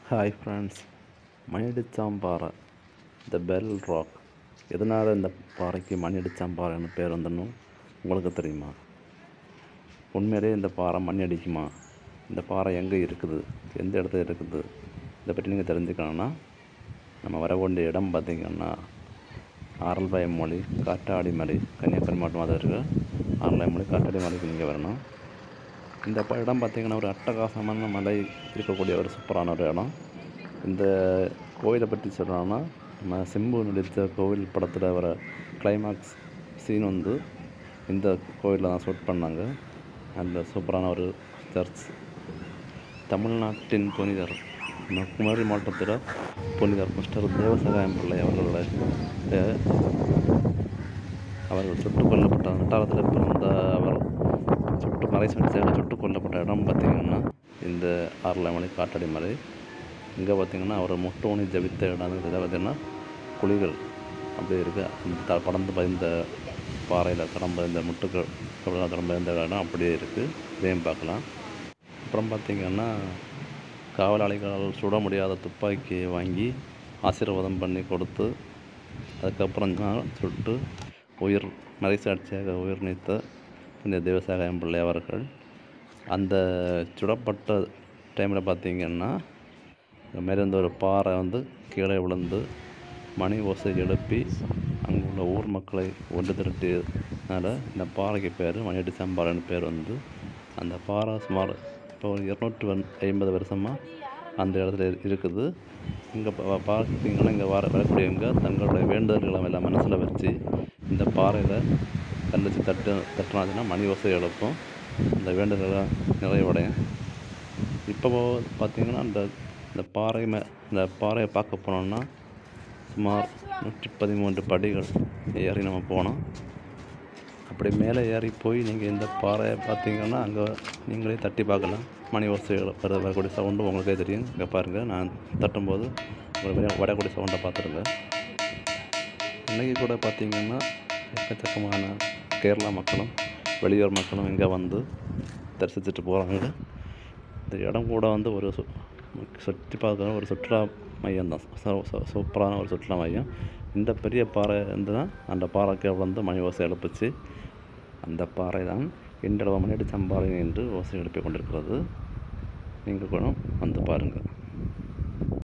Hi friends, மணியடிச்சாம்பாறை the bell rock. எதனால் இந்த பாறைக்கு மணியடிச்சாம்பாறைன்னு பேர் வந்துன்னு உங்களுக்கு தெரியுமா? உண்மையிலேயே இந்த பாறை மணி அடிக்குமா? இந்த பாறை எங்கே இருக்குது, எந்த இடத்துல இருக்குது, இதை பற்றி நீங்கள் தெரிஞ்சுக்கணுன்னா நம்ம வர வேண்டிய இடம் பார்த்திங்கன்னா ஆரல்வாய்மொழி காற்றாடி மலை. கன்னியாகுமரி மாவட்டம் தான் இருக்குது. ஆரல்வாய்மொழி காற்றாடி மலைக்கு நீங்கள் வரணும். இந்த இடம் பார்த்திங்கன்னா ஒரு அட்டகாசமான மலை இருக்கக்கூடிய ஒரு சூப்பரான ஒரு இடம். இந்த கோயிலை பற்றி சொல்லணும்னா நம்ம சிம்பு நடித்த கோவில் படத்தில் வர கிளைமாக்ஸ் சீன் வந்து இந்த கோயிலில் தான் ஷூட் பண்ணாங்க. அந்த சூப்பரான ஒரு சர்ச். தமிழ்நாட்டின் புனிதர் குமரி மாவட்டத்தில் புனிதர் மிஸ்டர் தேவசகாயம் பிள்ளை அவர்கள் சுட்டுக் கொல்லப்பட்ட வட்டாரத்தில் பிறந்த அவர் சுட்டுக் கொல்லப்பட்ட இடம் பார்த்திங்கன்னா இந்த ஆரல்வாய்மொழி காற்றாடி மலை. இங்கே பார்த்திங்கன்னா அவர் முட்டோணி ஜபித்த இடம். இதில் பார்த்திங்கன்னா குழிகள் அப்படியே இருக்குது. அந்த படந்து பதிந்த பாறையில் கடம்பதிந்த முட்டுக்கள் கடம்பதிந்த இடம் அப்படியே இருக்குது. இதையும் பார்க்கலாம். அப்புறம் பார்த்திங்கன்னா காவலாளிகளால் சுட முடியாத துப்பாக்கியை வாங்கி ஆசீர்வாதம் பண்ணி கொடுத்து அதுக்கப்புறம் தான் சுட்டு மறைசாட்சியாக உயிர் நீத்த இந்த தேவசகாயம் பிள்ளை அவர்கள் அந்த சுடப்பட்ட டைமில் பார்த்திங்கன்னா மேலிருந்த ஒரு பாறை வந்து கீழே விழுந்து மணி ஓசை எழுப்பி அங்கே உள்ள ஊர் மக்களை ஒன்று திரட்டியதுனால இந்த பாறைக்கு பேர் மணியடிச்சாம்பாறைன்னு பேர் வந்து. அந்த பாறை சுமார் இப்போ 250 வருஷமாக அந்த இடத்துல இருக்குது. இங்கே பார்த்திங்கன்னா இங்கே வரக்கூடியவங்க தங்களுடைய வேண்டுதல்களை எல்லாம் மனசில் வச்சு இந்த பாறையில் கண்டிச்சு தட்டினாச்சுன்னா மணி ஓசை எழுப்பும். அந்த வேண்டுதல்களை நிறைவடையும். இப்போ பார்த்திங்கன்னா இந்த பாறையை பார்க்க போனோம்னா சுமார் 113 படிகள் ஏறி நம்ம போனோம். அப்படி மேலே ஏறி போய் நீங்கள் இந்த பாறையை பார்த்திங்கன்னா அங்கே நீங்களே தட்டி பார்க்கலாம். மணி ஓசை வரக்கூடிய சவுண்டு உங்களுக்கே தெரியும். இங்கே பாருங்கள், நான் தட்டும்போது உங்களுக்கு வரக்கூடிய சவுண்டை பார்த்துருங்க. இன்றைக்கி கூட பார்த்திங்கன்னா எக்கச்சக்கமான கேரளா மக்களும் வெளியூர் மக்களும் இங்கே வந்து தரிசிச்சுட்டு போகிறாங்க. இந்த இடம் கூட வந்து ஒரு சுற்றி பார்க்குற ஒரு சுற்றுலா மையம் தான். சூப்பரான ஒரு சுற்றுலா மையம். இந்த பெரிய பாறை வந்து தான் அந்த பாறைக்கு வந்து மணி ஓசை எழுப்பிச்சு. அந்த பாறை தான் இன்றளவு மணியடிச்சாம்பாறை என்று ஓசை எழுப்பி கொண்டிருக்கிறது. நீங்கள் கூட வந்து பாருங்கள்.